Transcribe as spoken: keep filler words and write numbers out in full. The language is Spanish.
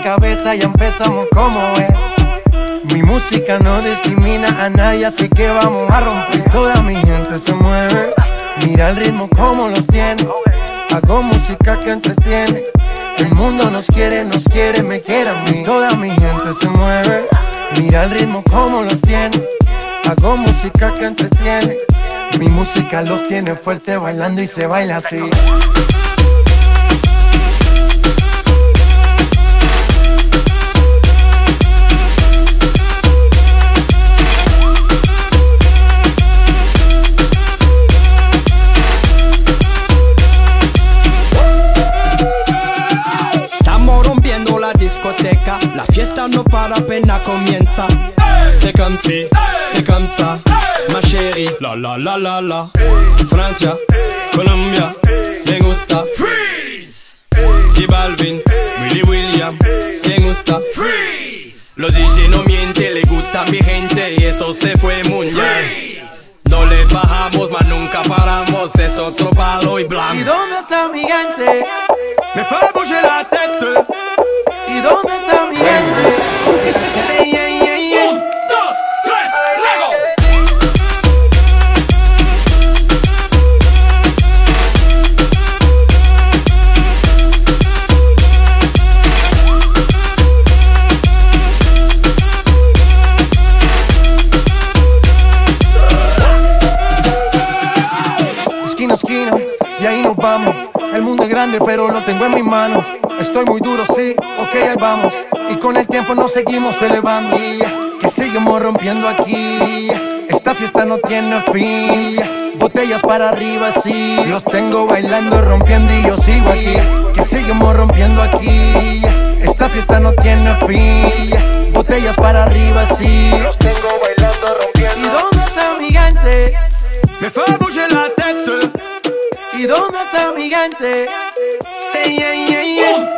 cabeza, ya empezamos como es. Mi música no discrimina a nadie, así que vamos a romper. Toda mi gente se mueve, mira el ritmo como los tiene. Hago música que entretiene. El mundo nos quiere, nos quiere, me quiere a mí. Toda mi gente se mueve, mira el ritmo como los tiene. Hago música que entretiene. Mi música los tiene fuerte bailando y se baila así. Discoteca, la fiesta no para, apenas comienza. C'est comme si, c'est comme ça, ma chérie. La la la la la. Francia, Colombia, me gusta. Freeze. Y Balvin, Willy William, me gusta. Freeze. Los D J no mienten, le gusta a mi gente y eso se fue mundial. No le bajamos, mas nunca paramos, es otro palo y blanco. ¿Y dónde está mi gente? Me fait bouger la tête. ¿Y dónde está mi gente? Sí, yeah, yeah, yeah. Un, dos, tres, luego. Esquina a esquina, y ahí nos vamos. El mundo es grande, pero lo tengo en mis manos. Estoy muy duro, sí, ok, ahí vamos. Y con el tiempo nos seguimos elevando. Que seguimos rompiendo aquí. Esta fiesta no tiene fin. Botellas para arriba, sí. Los tengo bailando, rompiendo y yo sigo aquí. Que seguimos rompiendo aquí. Esta fiesta no tiene fin. Botellas para arriba, sí. Los tengo bailando, rompiendo. ¿Y dónde está mi gente? Me fait bouger la tête. ¿Y dónde está mi gente? Sí, yeah, yeah, yeah.